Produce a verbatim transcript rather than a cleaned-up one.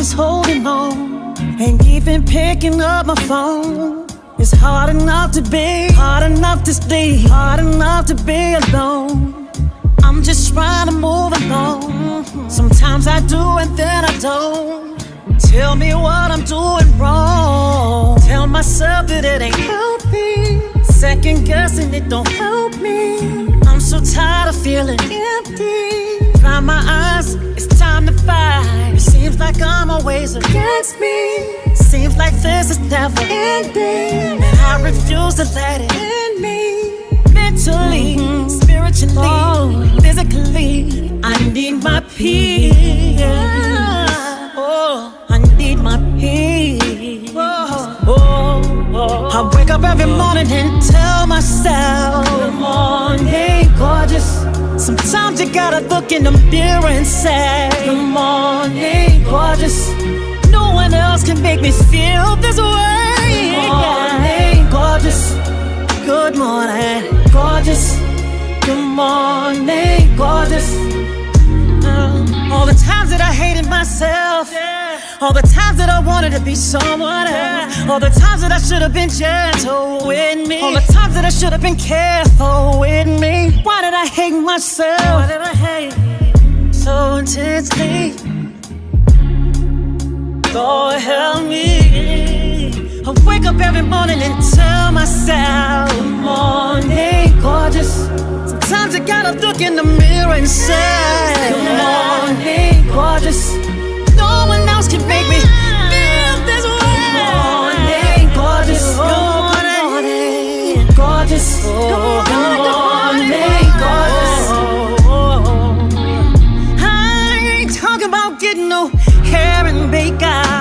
just holding on, ain't even picking up my phone. It's hard enough to be, hard enough to stay, hard enough to be alone. I'm just trying to move along. Sometimes I do and then I don't. Tell me what I'm doing wrong. Tell myself that it ain't healthy. Second guessing it don't help me. I'm so tired of feeling empty. Dry my eyes, it's time to fight. It seems like I'm always against me. Seems like this is never ending, and I refuse to let it end me. Mentally, spiritually, physically, I need my peace. Oh, I need my peace. Oh, oh. I wake up every morning and tell myself, good morning, gorgeous. Sometimes you gotta look in the mirror and say, good morning, gorgeous. No one else can make me feel this way. Good morning, gorgeous. Good morning, gorgeous. Good morning, gorgeous. Uh, all the times that I hated myself, yeah. All the times that I wanted to be someone else, yeah. All the times that I should have been gentle with me, all the times that I should have been careful with me. Why did I hate myself? Why did I hate so intensely? Lord help me. I wake up every morning and tell myself, good morning, gorgeous. Sometimes I gotta look in the mirror and say, good morning, gorgeous. No one else can make me feel this way. Good morning, gorgeous. Good morning, gorgeous. Good morning, gorgeous. I ain't talking about getting no hair and makeup.